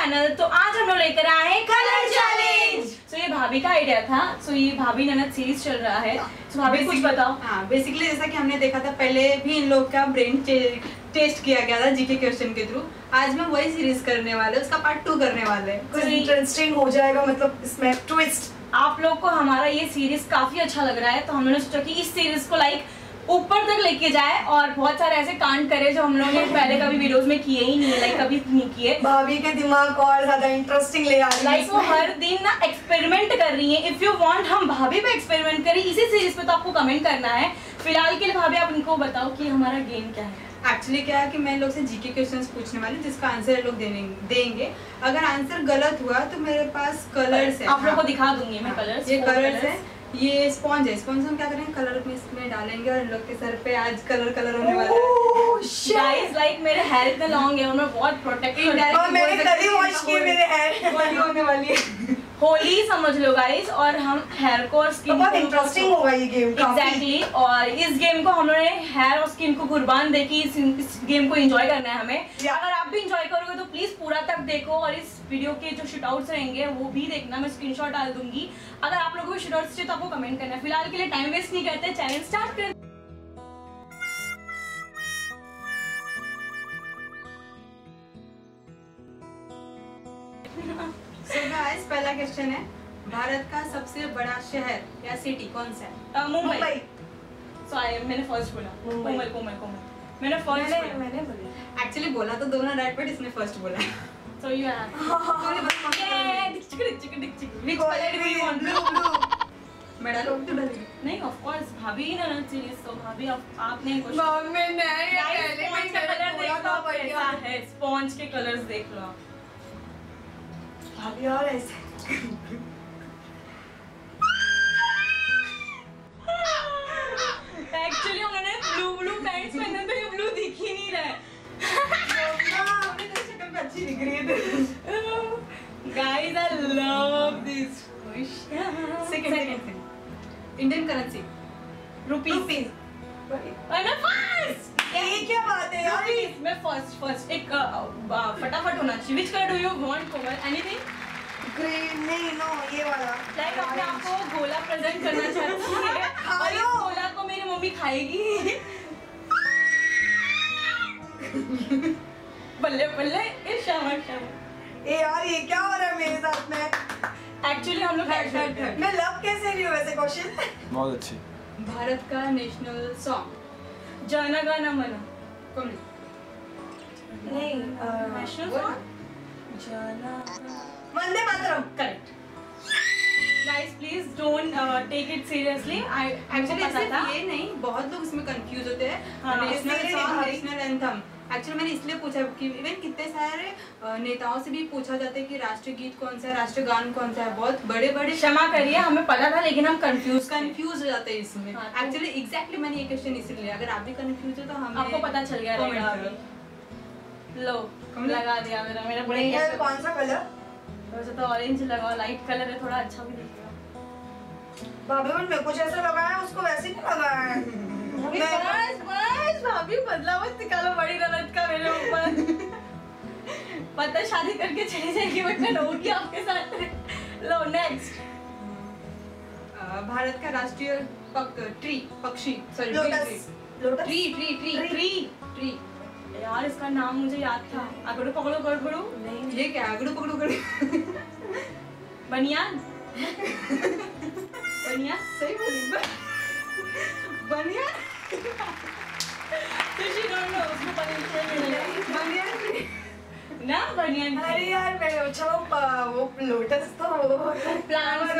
Channel. तो आज हम लोग लेकर आए हैं कलर चैलेंज। तो ये भाभी का आइडिया था। सो ये भाभी ननद सीरीज चल रहा है। तो भाभी कुछ बताओ। हाँ, बेसिकली जैसा कि हमने देखा था पहले भी इन लोग का ब्रेन टेस्ट किया गया था जीके क्वेश्चन के थ्रू। आज मैं वही सीरीज करने वाले, उसका पार्ट 2 करने वाले। कुछ इंटरेस्टिंग हो जाएगा, मतलब इसमें ट्विस्ट। आप लोग को हमारा ये सीरीज काफी अच्छा लग रहा है, तो हम लोगों ने सोचा कि इस सीरीज को ऊपर तक लेके जाए और बहुत सारे ऐसे कांड करे जो हम लोगों ने पहले कभी वीडियोस में किए ही नहीं है, कभी नहीं किए। भाभी के दिमाग को और ज्यादा इंटरेस्टिंग ले आ रही है। वो हर दिन ना एक्सपेरिमेंट कर रही है। इफ यू वांट हम भाभी पे एक्सपेरिमेंट करें इसी सीरीज पे, तो आपको कमेंट करना है। फिलहाल के लिए भाभी आप इनको बताओ कि हमारा गेम क्या है। एक्चुअली क्या है कि मैं लोग से जीके क्वेश्चंस पूछने वाली, जिसका आंसर लोग देंगे। अगर आंसर गलत हुआ तो मेरे पास कलर्स है, आप लोगों को दिखा दूंगी मैं कलर्स। ये कलर्स है, ये स्पॉन्ज है। स्पॉन्ज हम क्या करेंगे, कलर में इसमें डालेंगे और लोग के सर पे आज कलर होने वाला है। गाइस लाइक मेरे हेयर इतने लॉन्ग है और मैं बहुत प्रोटेक्टिव और मैंने कल ही वॉश किए मेरे हेयर होने वाली है। होली समझ लो गाइस। और हम हेयर को और स्किन बहुत इंटरेस्टिंग होगा ये गेम। एग्जैक्टली। और इस गेम को हम लोगों ने हेयर और स्किन को कुर्बान दे के इस गेम को एंजॉय करना है हमें। अगर आप भी एंजॉय करोगे तो प्लीज पूरा तक देखो और इस वीडियो के जो शूटआउट्स रहेंगे वो भी देखना। मैं स्क्रीनशॉट डाल दूंगी। अगर आप लोगों को शूटआउट्स चाहिए तो आपको कमेंट करना है। फिलहाल के लिए टाइम वेस्ट नहीं करते, चैलेंज स्टार्ट कर। So guys, पहला क्वेश्चन है, भारत का सबसे बड़ा शहर या सिटी कौन सा है? मुंबई। सॉरी मैंने फर्स्ट बोला। कोमल मैंने फर्स्ट मैंने बोला। एक्चुअली बोला तो दोनों राइट, बट इसने फर्स्ट बोला। So you have. Which color do you want? मैं डालूं तो डालूं? नहीं ऑफ कोर्स भाभी ही ना सीरीज, तो भाभी आपने क्वेश्चन मम्मी नहीं, पहले स्पॉन्ज का कलर देख लो कैसा है। स्पॉन्ज के कलर्स देख लो भाभी। और ऐसे एक्चुअली उन्होंने ब्लू पैंट्स पहने थे, ये ब्लू दिख ही नहीं रहा है। अच्छी दिख रही है। Guys, I love this. Second Indian currency rupees. मैं फर्स्ट। ये क्या बात है यार? मैं फर्स्ट एक फटाफट होना चाहिए। Which color do you want, Komal? Anything? Green नहीं, नो ये वाला। लाइक अपने आपको गोला प्रेजेंट करना चाहती है और इस गोला को मेरी मम्मी खाएगी। बल्ले बल्ले ए शाबाश। ए यार ये क्या हो रहा है मेरे साथ में? एक्चुअली हम लोग मैं लव कैसे रही हूँ वैसे? क्वेश्चन बहुत अच्छी। भारत का नेशनल सॉन्ग जाना गाना मना। कौन? नहीं, नेशनल सॉन्ग जाना Vande Mataram. Correct. Guys please don't take it seriously. I actually सिर्फ ये नहीं, बहुत लोग इसमें कंफ्यूज होते हैं। National song, national anthem. Actually मैंने इसलिए पूछा कि इवन कितने सारे नेताओं से भी पूछा जाता है कि राष्ट्रीय गीत कौन सा है, राष्ट्रीय गान कौन सा है। बहुत बड़े क्षमा करिए, हमें पता था लेकिन हम कंफ्यूज हो जाते हैं इसमें। एक्चुअली एग्जैक्टली मैंने ये क्वेश्चन इसलिए, अगर आप भी कंफ्यूज हो तो हमें आपको पता चल गया रहेगा अभी। लो लगा दिया मेरा नहीं है। कौन सा कलर? वैसे तो ऑरेंज लगाओ, लाइट कलर है, थोड़ा अच्छा भी दिखेगा। भाभी मेरे को जैसा लगाया है उसको वैसे नहीं लगाया है। बस भाभी बदला मत निकालो बड़ी ननद का मेरे ऊपर। पता शादी करके चली जाएगी बट मैं रहूंगी आपके साथ। लो नेक्स्ट। भारत का राष्ट्रीय पक्षी सॉरी ट्री। यार इसका नाम मुझे याद था। अगड़ू पकड़ो गड़बड़ू। नहीं, ये क्या अगड़ू पकड़ू गड़बड़ू? बनियान। सही बोली। बनियान। उसको बनियान ना बनियान। अरे यार मैं वो लोटस तो फ्लावर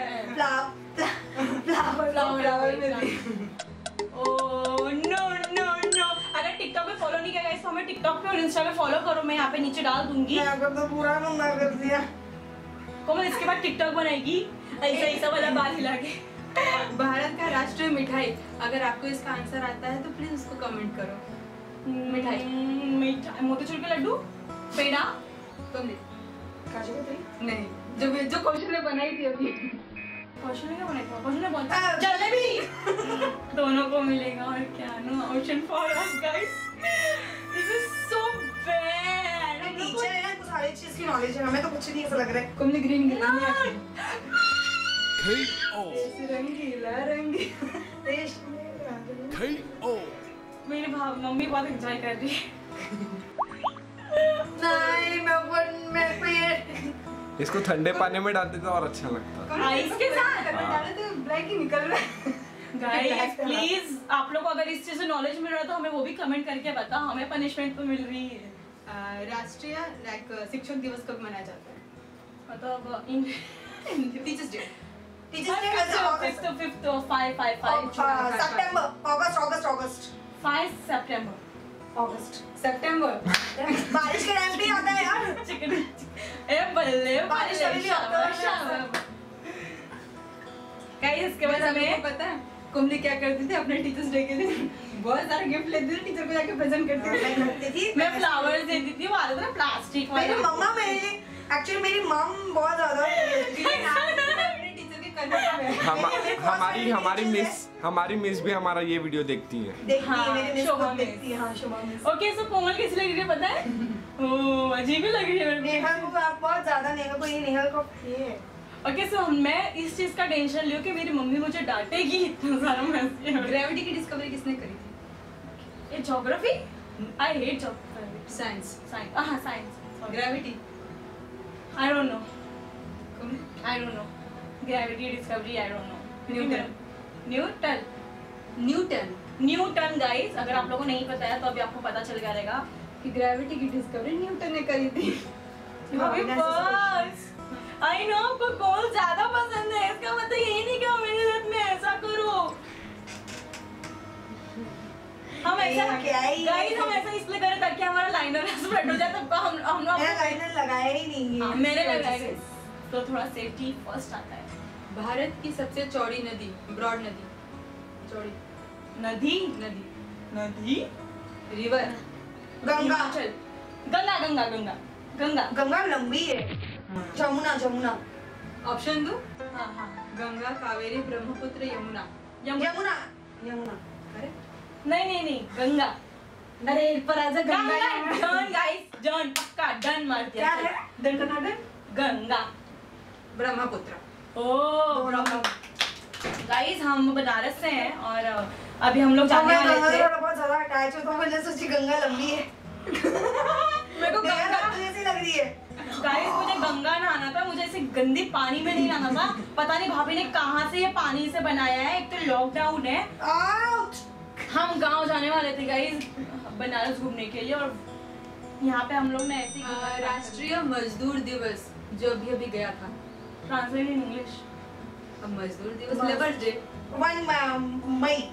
ओह नो। अगर टिकटॉक पे फॉलो नहीं किया तो हमें टिकटॉक पे और इंस्टा पे फॉलो करो। मैं यहाँ पे नीचे डाल दूंगी। अगर तो पूरा मना कर दिया। कोमल इसके बाद टिकटॉक बनाएगी ऐसा वाला बाल हिला के। भारत का राष्ट्रीय मिठाई, अगर आपको इसका आंसर आता है तो प्लीज उसको कमेंट करो। मिठाई मोतीचूर के लड्डू, पेड़ा, काजू कतरी नहीं, जो क्वेश्चन में बनाई थी अभी। क्वेश्चन क्या बनाया? क्वेश्चन बहुत जलेबी। दोनों को मिलेगा और क्या। No option for us guys. This is so bad. Teacher है ना, तो सारी चीज की नॉलेज है, हमें तो कुछ नहीं ऐसा लग रहा है। कुमली ग्रीन मेरी मम्मी बहुत एंजॉय कर रही है। नहीं मैं ये इसको ठंडे पानी में डालते तो और अच्छा लगता। आइस के साथ डाले तो ब्लैक ही निकल रहा है। गाइस प्लीज आप लोग को अगर इस चीज से नॉलेज मिल रहा है तो हमें वो भी कमेंट करके बताओ, हमें पनिशमेंट तो मिल रही है। राष्ट्रीय शिक्षक दिवस कब मनाया जाता है? मतलब टीचर्स डे। टीचर्स डे वैसे अगस्त 5th or 5 सितंबर, अगस्त 5 सितंबर सितंबर। बारिश के टाइम पे आता है यार। चिकन ए बल्ले बारिश अभी भी आता है। गाइस इसके बाद हमें पता है कुमली क्या करती थी अपने टीचर्स डे के दिन? बहुत सारे गिफ्ट लेती थी, टीचर को जाके प्रेजेंट करती थी। मैं फ्लावर्स देती थी, वो आता था प्लास्टिक वाला। मेरी मम्मा एक्चुअली मेरी मम बहुत ज्यादा अपने टीचर के कन्वर्ट में हमारी मिस भी हमारा ये वीडियो देखती है। मेरे मिस शोभा को देखती है। हाँ शोभा मिस। ओके सो कोमल कैसी लग रही है पता है? ओह अजीब ही लग रही है मेरे नेहा को आप बहुत ज्यादा नेहा को ये नेहा को ये ओके सो मैं इस चीज का टेंशन लियो कि मेरी मम्मी मुझे डांटेगी इतना सारा मैसेज। ग्रेविटी की डिस्कवरी किसने करी थी? ये geography I hate geography science. हाँ science gravity I don't know gravity discovery I don't know Newton guys अगर आप लोगों को नहीं पता है तो अभी आपको पता चल गया रहेगा कि ग्रेविटी की डिस्कवरी न्यूटन ने करी थी। बस आई नो आपको गोल ज्यादा पसंद है, इसका मतलब यही नहीं कि मेरे साथ में ऐसा करो। हम ऐसा गाइस हम ऐसा इसलिए करें ताकि हमारा लाइनर स्प्रेड हो जाए, तब हम लोग लाइनर लगाया ही नहीं है। मैंने लगाया तो थोड़ा सेफ्टी फर्स्ट आता है। भारत की सबसे चौड़ी नदी, ब्रॉड नदी, चौड़ी नदी रिवर। गंगा गंगा लंबी है। जमुना ऑप्शन दो? हाँ गंगा, कावेरी, ब्रह्मपुत्र, यमुना। यमुना अरे नहीं गंगा। अरे पर आज डन गाइस डन पक्का डन मार दिया। क्या है? डन गंगा ब्रह्मपुत्र। गाइस हम बनारस से हैं और अभी हम लोग जाने वाले थे। बहुत ज्यादा अटैच हो तो मैंने सोची गंगा लंबी है। मेरे को गंगा जैसी लग रही है। गाइस मुझे गंगा नहाना था, मुझे ऐसे गंदे पानी में नहीं नहाना था। पता नहीं भाभी ने कहाँ से ये पानी से बनाया है। एक तो लॉकडाउन है, हम गांव जाने वाले थे गाइस बनारस घूमने के लिए और यहाँ पे हम लोग ने ऐसे राष्ट्रीय मजदूर दिवस जो अभी गया था, ट्रांसलेट इन इंग्लिश। अब मजदूर दिवस लेबर डे 1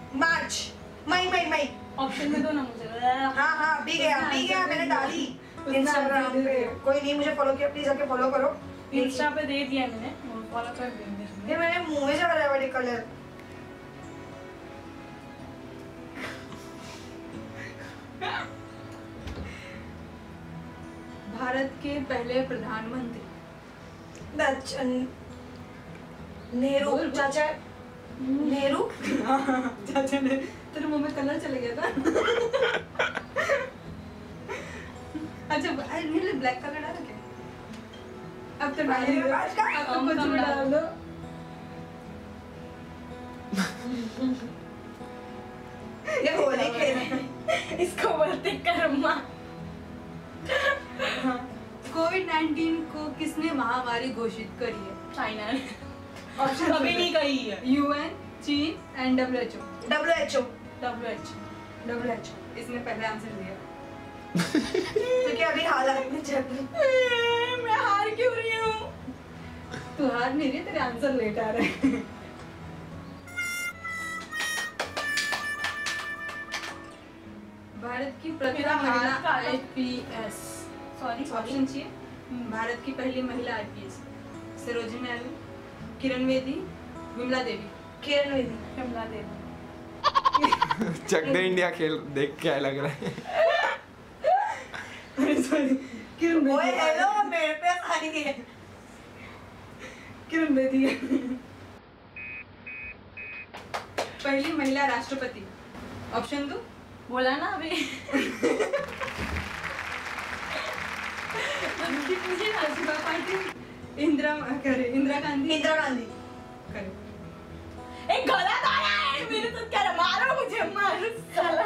मई। ऑप्शन में दो ना मुझे। हाँ भी गया मैंने डाली इंस्टाग्राम पे। कोई नहीं मुझे फॉलो किया, प्लीज जाके फॉलो करो। इंस्टा पे दे दिया मैंने, फॉलो कर देंगे। ये मैंने मुंह में जा रहा है वाली कलर। भारत के पहले प्रधानमंत्री नेहरू चाचा नेहरू। चाचा ने तेरे मुंह में कलर चले गया था। अच्छा मेरे ब्लैक कलर डाला क्या? अब तो डाल दो, अब तो कुछ भी डाल दो। ये होली खेल इसको बोलते कर्मा। कोविड-19 को किसने महामारी घोषित करी है? चाइना ने कभी नहीं कही है। UN, चीन एंड WHO। इसने पहले आंसर दिया। क्योंकि अभी हालात में चल रही। मैं हार क्यों रही हूँ? तू हार नहीं रही, तेरे आंसर लेट आ रहे हैं। भारत की प्रथम मेरा हाथ महिला काला। IPS। सॉरी ऑप्शन चाहिए? भारत की पहली महिला IPS सरोजिनी नायडू, किरण बेदी, विमला देवी। किरण बेदी। शिमला देवी। चक दे इंडिया खेल देख क्या लग रहा है। किरण ओए बेदी। हेलो मेरे पे आने के। किरण बेदी है पहली महिला राष्ट्रपति। ऑप्शन दो? बोला ना अभी। मुझे राजीव पाटिल, इंदिरा गांधी। इंदिरा गांधी। करे। एक गलत आ रहा है मेरे तो क्या मारो मुझे मारो साला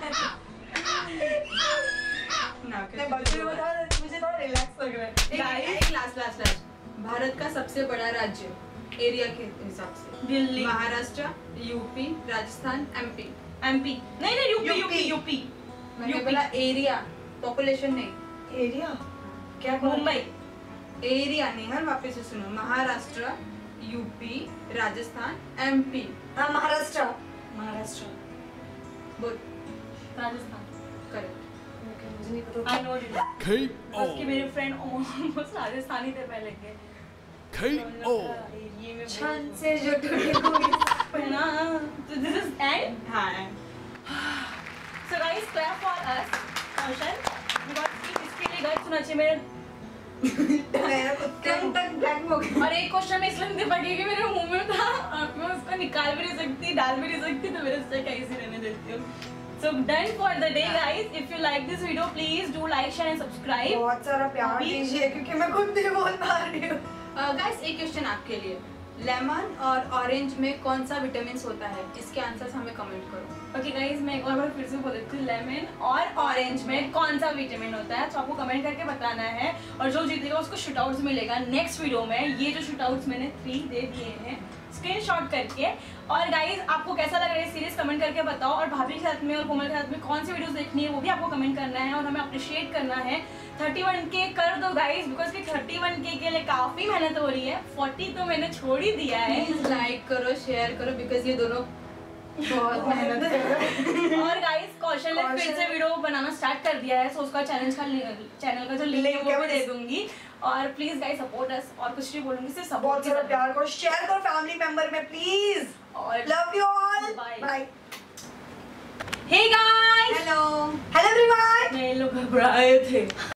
ना नहीं बच्चे बता मुझे थोड़ा रिलैक्स लग रहा है। एक लास्ट भारत का सबसे बड़ा राज्य एरिया के हिसाब से दिल्ली, महाराष्ट्र, यूपी, राजस्थान, एमपी। नहीं यूपी मैंने बोला एरिया, पॉपुलेशन नहीं। एरिया क्या? मुंबई। एरिया नहीं, हर वापस से सुनो। Maharashtra, UP, Rajasthan, MP. हाँ महाराष्ट्र। बोल। राजस्थान। करेक्ट। ओके मुझे नहीं पता। I know it. उसके मेरे फ्रेंड ऑलमोस्ट राजस्थानी थे पहले के। ये में छन से जो टूटी ना तो दिस इज एंड। हाँ। So guys, clap for us, Kaushal, because इसके लिए guys सुनना चाहिए मेरे। मेरा टंग ब्लैक हो गया। और एक क्वेश्चन मैं इसलिए नहीं दे पाई कि मेरे मुंह में था और मैं उसको निकाल भी नहीं सकती, डाल भी नहीं सकती, तो मेरे से कैसे रहने देती हूँ। So done for the day guys. If you like this video, please do like, share and subscribe. बहुत सारा प्यार दीजिए क्योंकि मैं खुद नहीं बोल पा रही हूँ। गाइस एक क्वेश्चन आपके लिए, लेमन और ऑरेंज में कौन सा विटामिन होता है? इसके आंसर्स हमें कमेंट करो। ओके गाइस, मैं एक और बार फिर से बोल देती हूँ, लेमन और ऑरेंज में कौन सा विटामिन होता है, तो आपको कमेंट करके बताना है और जो जीतेगा उसको शूटआउट्स मिलेगा नेक्स्ट वीडियो में। ये जो शूटआउट्स मैंने 3 दे दिए हैं स्क्रीनशॉट करके। और गाइस आपको कैसा लग रहा है सीरीज कमेंट करके बताओ, और भाभी के साथ में और कोमल के साथ में कौन सी वीडियोस देखनी है वो भी आपको कमेंट करना है और हमें अप्रिशिएट करना है। 31K कर दो गाइस, बिकॉज कि 31K के लिए काफी मेहनत हो रही है। 40 तो मैंने छोड़ ही दिया है। प्लीज लाइक करो, शेयर करो, बिकॉज ये दोनों बहुत मेहनत कर रहे हैं। और गाइस कौशल ने फिर से वीडियो बनाना स्टार्ट कर दिया है, सो उसका चैनल का जो लिंक है वो भी दे दूंगी। और प्लीज गाइस सपोर्ट अस, और कुछ नहीं बोलूंगी, सिर्फ सपोर्ट बहुत सारा प्यार करो, शेयर करो फैमिली मेंबर में प्लीज। और love you all, Bye. Bye. Hey guys, hello hello everyone. मैं लोग घबराए थे।